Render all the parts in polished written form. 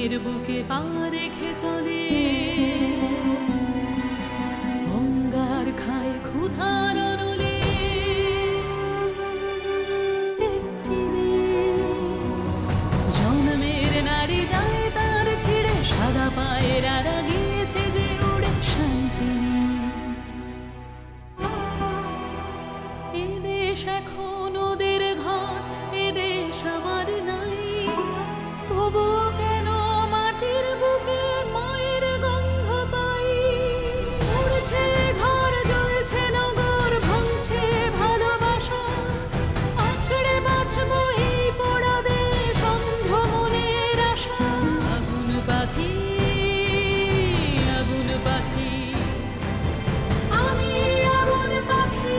জীবনের বুকে পা রেখে চলে অঙ্গার খায় ক্ষুধার অনলে একটি জন্মের নারী যায় তার ছেড়ে সাদা পায়ের আড়া গিয়েছে যে উড়ে শান্তি এদেশ এখন ওদের ঘর এদেশ আমার নাই তবুও কেন মাটির বুকে মায়ের গন্ধ পাই উড়ছে ঘর জ্বলছে নগর ভাঙছে ভালোবাসা আঁকড়ে বাঁচবো এই পোড়া দেশ অন্ধ মনের আশা আগুন পাখি আগুন পাখি আমি আগুন পাখি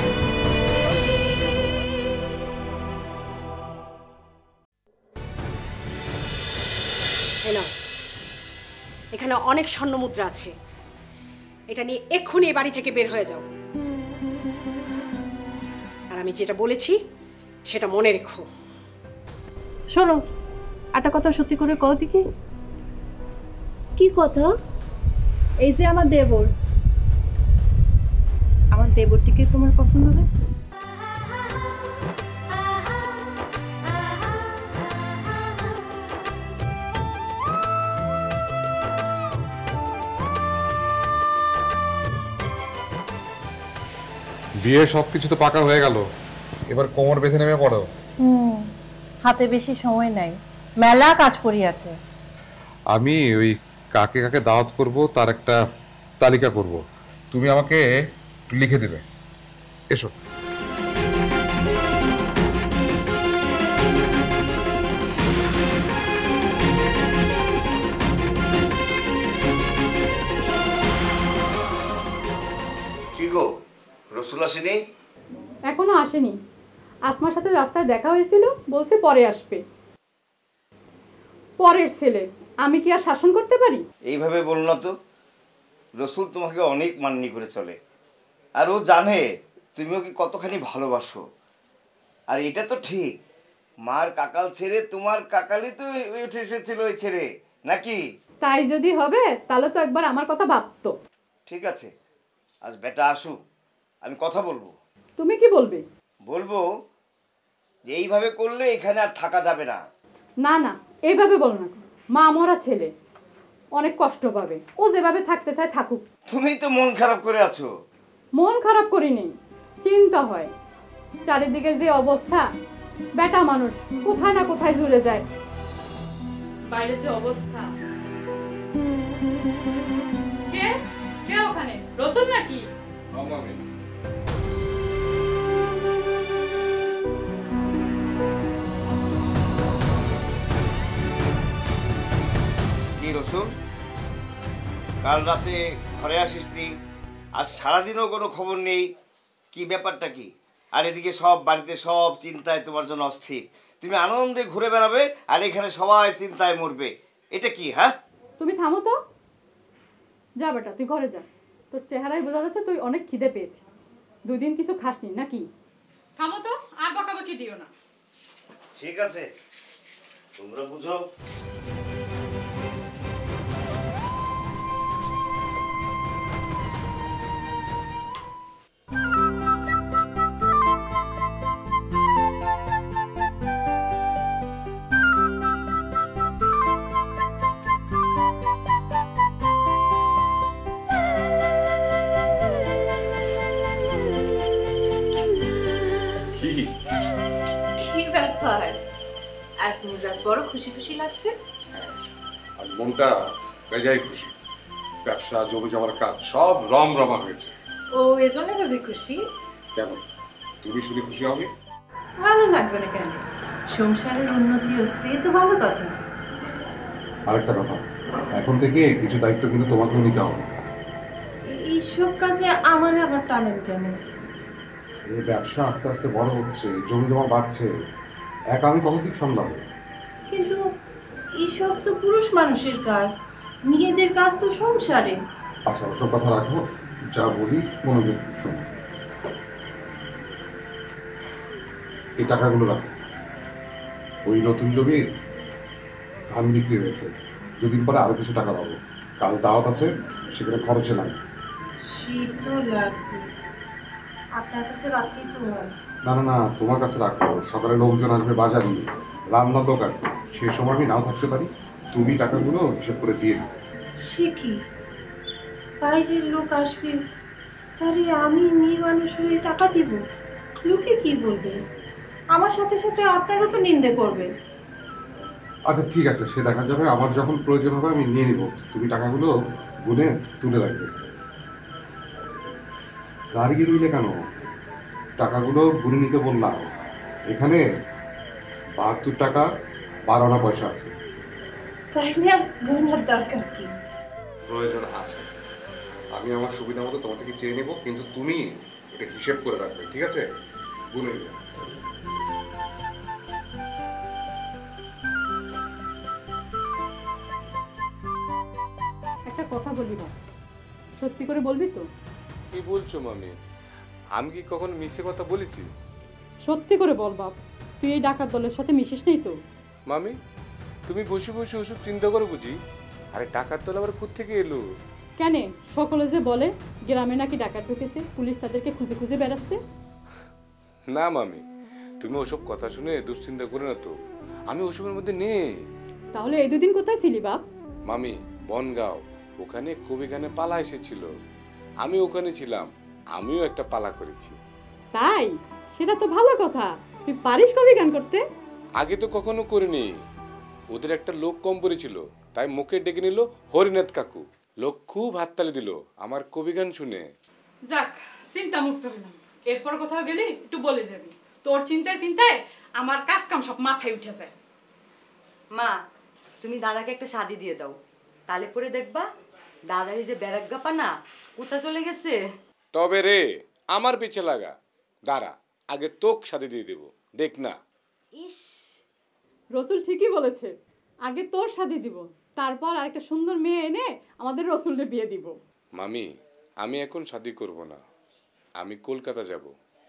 এখানে অনেক স্বর্ণ মুদ্রা আছে এটা নিয়ে এক্ষুনি এই বাড়ি থেকে বের হয়ে যাও আর আমি যেটা বলেছি সেটা মনে রেখো শোনো একটা কথা সত্যি করে কও দেখি কি কথা এই যে আমার দেবরটিকে তোমার পছন্দ হয়েছে বিয়ে সবকিছু তো পাকা হয়ে গেল এবার কোমর বেঁধে নেমে পড়ো হাতে বেশি সময় নাই মেলা কাজ পড়ি আছে আমি ওই কাকে কাকে দাওয়াত করব তার একটা তালিকা করব তুমি আমাকে লিখে দেবে এসো কি গো রসুল আসেনি এখনো আসেনি আসমার সাথে রাস্তায় দেখা হয়েছিল বলছে পরে আসবে পরের ছেলে আমি কি আর শাসন করতে পারি এইভাবে বল না তো রসুল তোমাকে অনেক মাননি করে চলে আর ও জানে তুমিও কি কতখানি ভালোবাসো আর এটা তো ঠিক মার কাকাল ছেড়ে তোমার কাকালি তো উঠে এসেছিল ওই ছেড়ে নাকি তাই যদি হবে তাহলে তো একবার আমার কথা ভাবতো ঠিক আছে আজ বেটা আসুক আমি কথা বলবো তুমি কি বলবে বলবো যে এইভাবে করলে এখানে আর থাকা যাবে না না না এইভাবে বলো না মা মরা ছেলে অনেক কষ্ট পাবে ও যেভাবে থাকতে চায় থাকুক তুমি তো মন খারাপ করে আছো মন খারাপ করিনি চিন্তা হয় চারিদিকে যে অবস্থা বেটা মানুষ কোথায় না কোথায় জুড়ে যায় বাইরে যে অবস্থা কে কে ওখানে রসুল নাকি কি রসুল কাল রাতে ঘরে আসিসনি আজ সারাদিনও কোনো খবর নেই কি ব্যাপারটা কি আর এদিকে সব বাড়িতে সব চিন্তায় তোমার জন্য অস্থির তুমি আনন্দে ঘুরে বেড়াবে আর এখানে সবাই চিন্তায় মরবে এটা কি হ্যাঁ তুমি থামো তো যা বেটা তুই ঘরে যা তোর চেহারাই বোঝা যাচ্ছে তুই অনেক খিদে পেয়েছিস 2 দিন কিছু খাসনি নাকি থামো তো আর বকাবকি দিও না ঠিক আছে তোমরা বুঝো আজ মিজাজ বড় খুশি খুশি লাগছে আর মনটা বেজায় খুশি ব্যবসা জমি জমার কাজ সব রমরমা হয়েছে ও এজন্য বুঝি খুশি কেন তুমি শুনে খুশি হবে ভালো লাগবে না কেন সংসারের উন্নতি হচ্ছে তো ভালো কথা আরেকটা কথা এখন থেকে কিছু দায়িত্ব কিন্তু তোমাকে নিতে হবে এইসব কাজে আমার আবার টানেন কেন এই ব্যবসা আস্তে আস্তে বড় হচ্ছে জমি জমা বাড়ছে একা আমি কতদিন সামলাবো কিন্তু এইসব তো পুরুষ মানুষের কাজ মেয়েদের কাজ তো সংসারে আচ্ছা ওসব কথা রাখো যা বলি মনোযোগ শোনো এই টাকাগুলো রাখো ওই নতুন জমির ধান বিক্রি হয়েছে দুদিন পরে আরো কিছু টাকা পাবো। কাল দাওয়াত আছে, সেখানে খরচে লাগে। শীত তো লাগবে, আপনার কাছে রাখলেই তো হয়। না না না, তোমার কাছে রাখবো। সকালে লোকজন আসবে বাজার নিয়ে, রান্না লোক আসবে, সেই সময় আমি নাও থাকতে পারি। তুমি টাকাগুলো হিসেব করে দিয়ে দিবে। সে কি, বাইরের লোক আসবে, তাহলে আমি মেয়ে মানুষ হয়ে টাকা দিব? লোকে কি বলবে? আমার সাথে সাথে আপনারও তো নিন্দে করবে। আচ্ছা ঠিক আছে, সে দেখা যাবে। আমার যখন প্রয়োজন হবে আমি নিয়ে নিব। তুমি টাকাগুলো গুনে তুলে রাখবে। দাঁড়িয়ে রইলে কেন? টাকাগুলো গুনে নিতে বললাম। এখানে 72 টাকা 12 আনা পয়সা আছে। তাইলে আর গুনার দরকার কি? প্রয়োজন আছে। আমি আমার সুবিধা মতো তোমার থেকে চেয়ে নেব, কিন্তু তুমি এটা হিসেব করে রাখবে, ঠিক আছে? গুনে নিবে। একটা কথা বলি বাপ, সত্যি করে বলবি তো? কি বলছো মামি? আমি কি কখনো মিছে কথা বলেছি? সত্যি করে বল বাপ, তুই এই ডাকাত দলের সাথে মিশিস নেই তো? মামি, তুমি বসে বসে ওসব চিন্তা করো বুঝি? আরে টাকার তোলা আবার কোত্থেকে এলো? কেন সকলে যে বলে গ্রামে নাকি ডাকাত ঢুকেছে, পুলিশ তাদেরকে খুঁজে খুঁজে বেড়াচ্ছে? না মামি, তুমি ওসব কথা শুনে দুশ্চিন্তা করো না তো। আমি ওসবের মধ্যে নেই। তাহলে এই দুদিন কোথায় ছিলি বাপ? মামি, বনগাঁও, ওখানে কবি গানে পালা এসেছিল, আমি ওখানে ছিলাম। আমিও একটা পালা করেছি। তাই? সেটা তো ভালো কথা। তুই পারিস কবি গান করতে? আগে তো কখনো করিনি। ওদের একটা লোক কম পড়েছিল, তাই মুখে ডেকে নিল হরিনাথ কাকু। লোক খুব হাততালি দিল আমার কবি গান শুনে। যাক, চিন্তা মুক্ত হলাম। এরপর কোথাও গেলি একটু বলে যাবি। তোর চিন্তায় চিন্তায় আমার কাজ কাম সব মাথায় উঠে যায়। মা, তুমি দাদাকে একটা শাদি দিয়ে দাও, তাহলে পরে দেখবা দাদারই যে ব্যারাগ্গাপা না কোথা চলে গেছে। তবে রে, আমার পিছে লাগা। দাঁড়া, আগে তোক শাদি দিয়ে দেব, দেখ না। ইস, রসুল ঠিকই বলেছে, আগে তোর শাদি দিব, তারপর আরেকটা সুন্দর মেয়ে এনে আমাদের রসুলকে বিয়ে দিব। মামি, আমি এখন শাদি করব না। আমি কলকাতা যাব,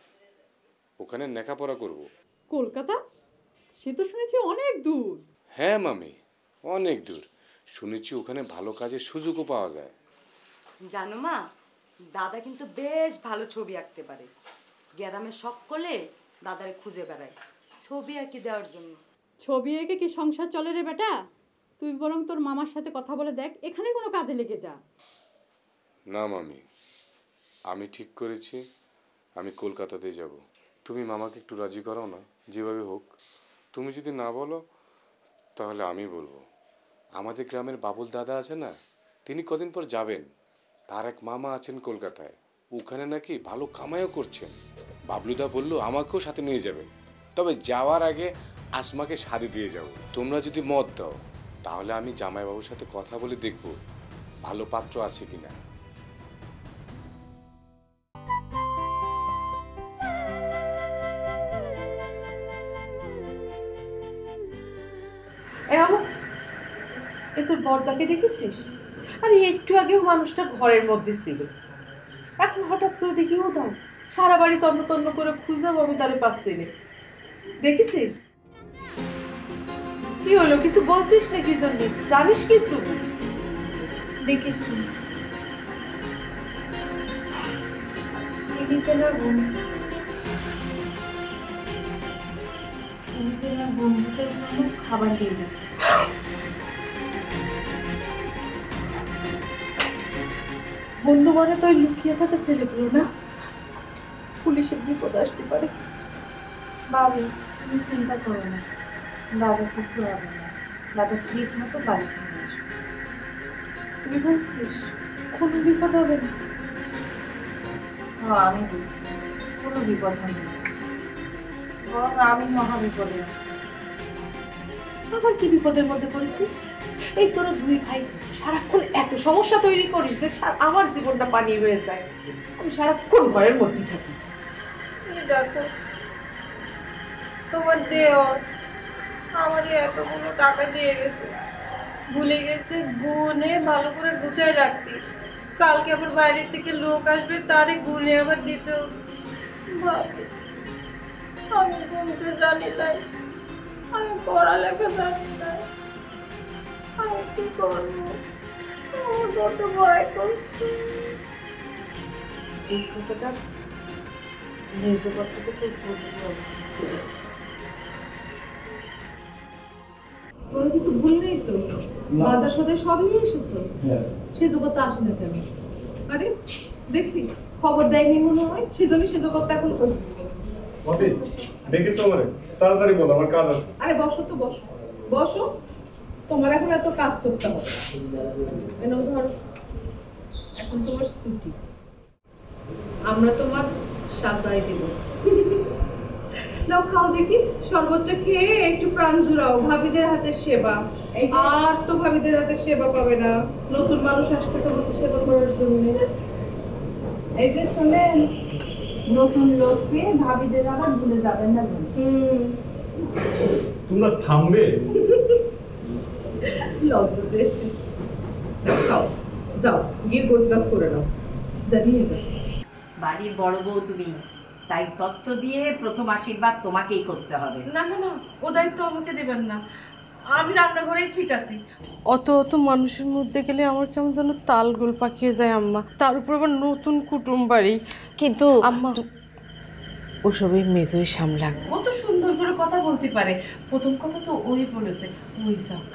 ওখানে লেখাপড়া করব। কলকাতা? সে তো শুনেছি অনেক দূর। হ্যাঁ মামি, অনেক দূর। শুনেছি ওখানে ভালো কাজের সুযোগও পাওয়া যায়। জানো মা, দাদা কিন্তু বেশ ভালো ছবি আঁকতে পারে। গ্রামে সকলে দাদারে খুঁজে বেড়ায় ছবি আঁকি দেওয়ার জন্য। ছবি এঁকে কি সংসার চলে রে বেটা? তুই বরং তোর মামার সাথে কথা বলে দেখ, এখানে কোনো কাজে লেগে যা। না মামি, আমি ঠিক করেছি আমি কলকাতাতে যাব। তুমি মামাকে একটু রাজি করাও না, যেভাবে হোক। তুমি যদি না বলো তাহলে আমি বলবো। আমাদের গ্রামের বাবুল দাদা আছে না, তিনি কদিন পর যাবেন। তার এক মামা আছেন কলকাতায়, ওখানে নাকি ভালো কামাইও করছেন। বাবলুদা বললো আমাকেও সাথে নিয়ে যাবেন, তবে যাওয়ার আগে আসমাকে শাদি দিয়ে যাব। তোমরা যদি মত দাও তাহলে আমি জামাইবাবুর সাথে কথা বলে দেখব ভালো পাত্র আছে কিনা। এ তোর বড়দাকে দেখেছিস? আরে একটু আগেও মানুষটা ঘরের মধ্যে ছিল, এখন হঠাৎ করে দেখি ও দাও সারা বাড়ি তন্ন তন্ন করে খুঁজাও, আমি তারে পাচ্ছি না। দেখেছিস? কি হলো, কিছু বলছিস না? কি জন্য? জানিস কিছু? দেখেছি বন্ধুদের জন্য খাবার দিয়ে দিচ্ছে। বন্ধু মানে তো লুকিয়ে থাকা ছেলেগুলো না, পুলিশের বিপদ আসতে পারে। বাবু, তুমি চিন্তা করো না, দাদা কিছু হবে না। দাদা ঠিক মতো বাড়ি ফিরে আসবে। তুই বলছিস কোনো বিপদ হবে না? হ্যাঁ, আমি বলছি কোনো বিপদ হবে না, বরং আমি মহা বিপদে আছি। আবার কি বিপদের মধ্যে পড়েছিস? এই তোরা দুই ভাই সারাক্ষণ এত সমস্যা তৈরি করিস যে আমার জীবনটা পানি হয়ে যায়। আমি সারাক্ষণ ভয়ের মধ্যে থাকি। দেখো, তোমার দেওর আমারই এতগুলো টাকা দিয়ে গেছে, ভুলে গেছে গুনে ভালো করে গুছায় রাখতে। কালকে আবার বাইরের থেকে লোক আসবে, তারে গুনে আবার দিতে। আমি গুনতে জানি না, আমি পড়ালেখা জানি না। আমি কি করবো? আমার বড্ড ভয় করছে। এই কথাটা মেজো কথাটা তো বলে দেওয়া উচিত ছিল। কোনো কিছু ভুল নেই তো? বাজার সদাই সব নিয়ে এসেছো? সেজো করতে আসে না কেন? আরে দেখি খবর দেয়নি মনে হয়, সেজন্য সেজো করতে এখন দেখেছো আমারে? তাড়াতাড়ি বল, আমার কাজ আছে। আরে বসো তো, বসো বসো, তোমার এখন এত কাজ করতে হবে। ধর এখন তোমার ছুটি, আমরা তোমার সাজাই দেব। নাও খাও দেখি, শরবতটা খেয়ে একটু প্রাণ জুড়াও। ভাবিদের হাতের সেবা, আর তো ভাবিদের হাতের সেবা পাবে না। নতুন মানুষ আসছে তোমাকে সেবা করার জন্য। এই যে শোনেন, নতুন লোককে ভাবিদের আবার ভুলে যাবেন না। তোমরা থামবে? লজ্জা পেয়েছে। খাও, যাও গিয়ে গোছ গাছ করে নাও, জানিয়ে যাও। বাড়ির বড় বউ তুমি, তাই তত্ত্ব দিয়ে প্রথম আশীর্বাদ তোমাকেই করতে হবে। না না না, ও দায়িত্ব আমাকে দেবেন না, আমি রান্নাঘরেই ঠিক আছি। অত অত মানুষের মধ্যে গেলে আমার কেমন যেন তালগোল পাকিয়ে যায় আম্মা। তার উপর আবার নতুন কুটুম বাড়ি। কিন্তু আম্মা ওসবই মেজোই সামলাক, ও তো সুন্দর করে কথা বলতে পারে। প্রথম কথা তো ওই বলেছে, ওই যাক।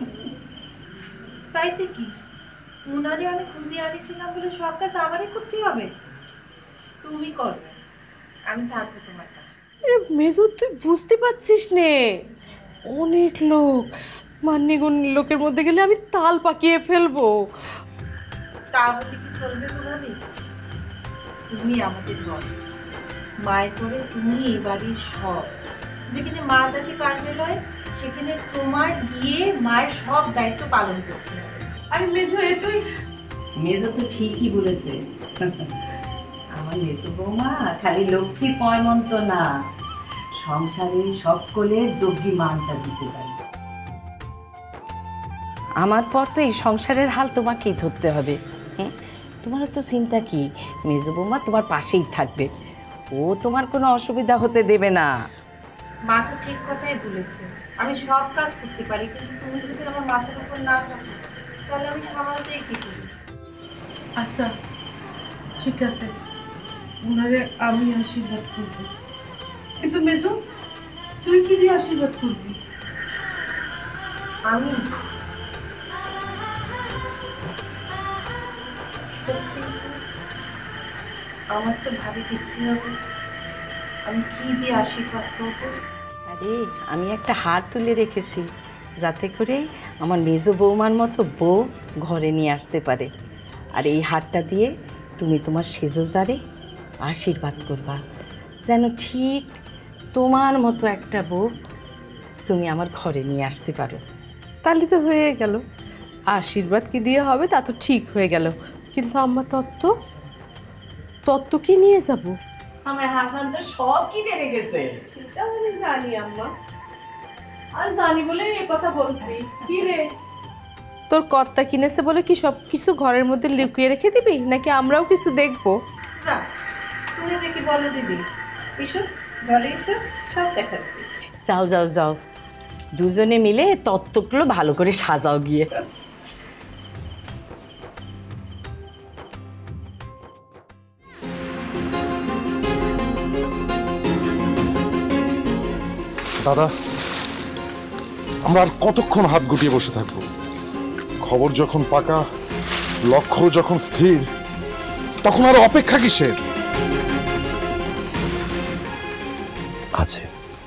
তাইতে কি, উনারে আমি খুঁজে আনিছিলাম বলে সব কাজ আমারই করতে হবে? তুমি করবে, আমি থাকবো তোমার কাছে। মেজো তুই বুঝতে পারছিস নে, অনেক লোক, মান্যগণ্য লোকের মধ্যে গেলে আমি তাল পাকিয়ে ফেলবো। তা বলে কি চলবে ভাবি? তুমি আমাদের বল, মায়ের পরে তুমি এই বাড়ির সব। যেখানে মা যাকে কাটবে লয়, সেখানে তোমার গিয়ে মায়ের সব দায়িত্ব পালন করতে হবে। আরে মেজো, এ তুই মেজো তো ঠিকই বলেছে। আমার মেজো বৌমা খালি লক্ষ্মী পয়মন্ত না, সংসারে সকলের যোগ্যী মানটা দিতে যায়। আমার পর তো এই সংসারের হাল তোমাকেই ধরতে হবে। তোমার তো চিন্তা কি, মেজো বৌমা তোমার পাশেই থাকবে, ও তোমার কোনো অসুবিধা হতে দেবে না। মা তো ঠিক কথাই বলেছে, আমি সব কাজ করতে পারি, কিন্তু তুমি যদি আমার মাথার উপর না থাকো তাহলে আমি সামালতেই কি করি? আচ্ছা ঠিক আছে, ওনারে আমি আশীর্বাদ করব, কিন্তু মেজো তুই কি দিয়ে আশীর্বাদ করবি? আমি আমার তো ভাবি দেখতে হবে আমি কি দিয়ে আশীর্বাদ করবো। আরে আমি একটা হার তুলে রেখেছি, যাতে করে আমার মেজো বৌমার মতো বউ ঘরে নিয়ে আসতে পারে। আর এই হারটা দিয়ে তুমি তোমার সেজোজারে আশীর্বাদ করবা, যেন ঠিক তোমার মতো একটা বউ তুমি আমার ঘরে নিয়ে আসতে পারো। তাহলে তো হয়ে গেল, আশীর্বাদ কি দিয়ে হবে তা তো ঠিক হয়ে গেল, কিন্তু আম্মা তত্ত্ব কি নিয়ে যাব? আমার হাসান তো সব কিনে রেখেছে। সেটা আমি জানি আম্মা, আর জানি বলে এই কথা বলছি। কি রে, তোর কর্তা কিনেছে বলে কি সব কিছু ঘরের মধ্যে লুকিয়ে রেখে দিবি, নাকি আমরাও কিছু দেখবো? যা, তুমি যে কি বলো দিদি, এসো ঘরে এসো, সব দেখাচ্ছি। যাও যাও যাও, দুজনে মিলে তত্ত্বগুলো ভালো করে সাজাও গিয়ে। দাদা, আমরা আর কতক্ষণ হাত গুটিয়ে বসে থাকবো? খবর যখন পাকা, লক্ষ্য যখন স্থির, তখন আর অপেক্ষা কিসের? আছে,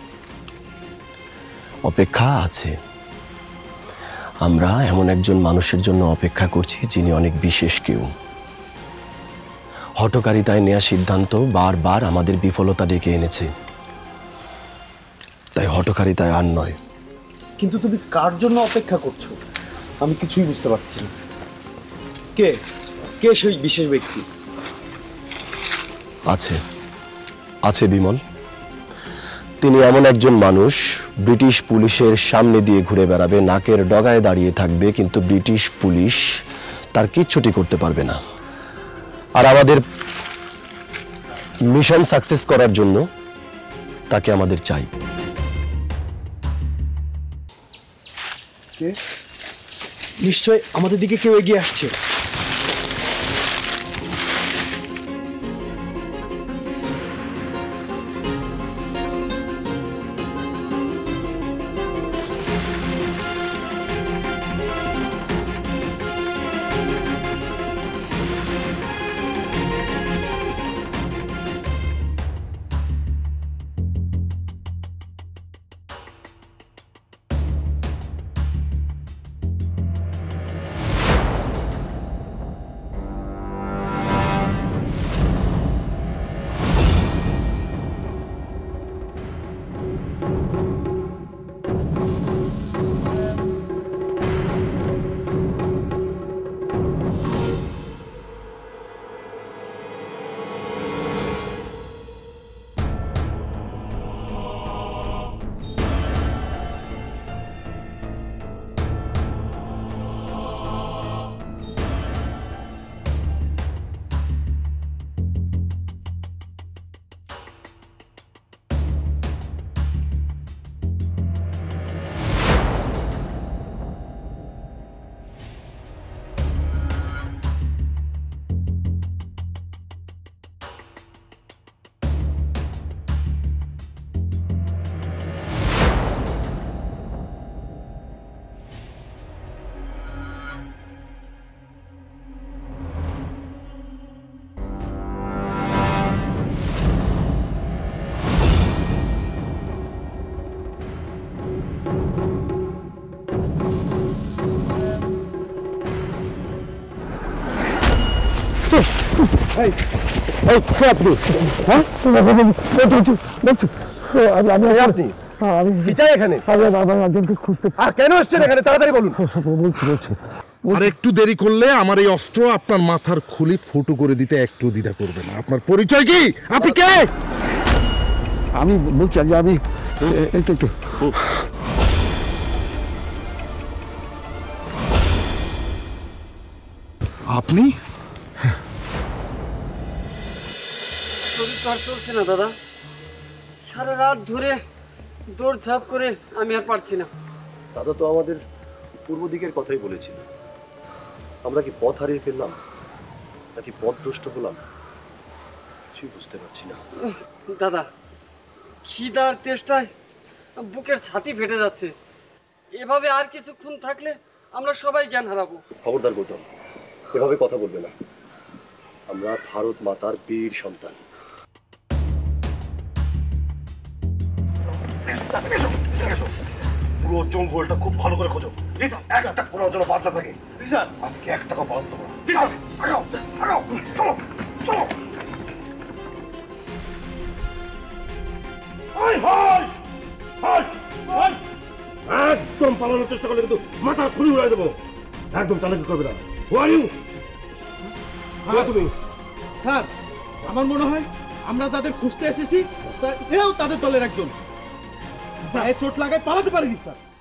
অপেক্ষা আছে। আমরা এমন একজন মানুষের জন্য অপেক্ষা করছি যিনি অনেক বিশেষ কেউ। হঠকারিতায় নেওয়া সিদ্ধান্ত বারবার আমাদের বিফলতা ডেকে এনেছে, তাই হঠকারিতায় আর নয়। কিন্তু তুমি কার জন্য অপেক্ষা করছো আমি কিছুই বুঝতে পারছি না। কে কে সেই বিশেষ ব্যক্তি? আছে বিমল, তিনি এমন একজন মানুষ, ব্রিটিশ পুলিশের সামনে দিয়ে ঘুরে বেড়াবে, নাকের ডগায় দাঁড়িয়ে থাকবে, কিন্তু ব্রিটিশ পুলিশ তার কিচ্ছুটি করতে পারবে না। আর আমাদের মিশন সাকসেস করার জন্য তাকে আমাদের চাই। নিশ্চয় আমাদের দিকে কেউ এগিয়ে আসছে। আর একটু দেরি করলে আমার এই অস্ত্র আপনার মাথার খুলি ফুটো করে দিতে একটু দ্বিধা করবে না। আপনার পরিচয় কি? আপনি কে? আমি বলছি আগে আমি একটু একটু আপনি শরীর চলছে না দাদা, সারা রাত ধরে দৌড়ঝাঁপ করে আমি আর পারছি না। দাদা তো আমাদের পূর্ব দিকের কথাই বলেছিল। আমরা কি পথ হারিয়ে ফেললাম নাকি পথভ্রষ্ট হলাম কিছুই বুঝতে পারছি না। দাদা, খিদার তেষ্টায় বুকের ছাতি ফেটে যাচ্ছে। এভাবে আর কিছুক্ষণ থাকলে আমরা সবাই জ্ঞান হারাবো। খবরদার গৌতম, এভাবে কথা বলবে না। আমরা ভারত মাতার বীর সন্তান। পুরো জঙ্গলটা খুব ভালো করে খোঁজো, একটা কোনো যেন বাদ না থাকে। আজকে এক টাকা পাওয়া দেবো না। চলো চলো। একদম পালানোর চেষ্টা করলে কিন্তু মাথার খুলি উড়াই দেবো। একদম চালাকি করবে না। তুমি স্যার, আমার মনে হয় আমরা যাদের খুঁজতে এসেছি এও তাদের দলের একজন। চোট লাগায় পালাতে পারিনি স্যার।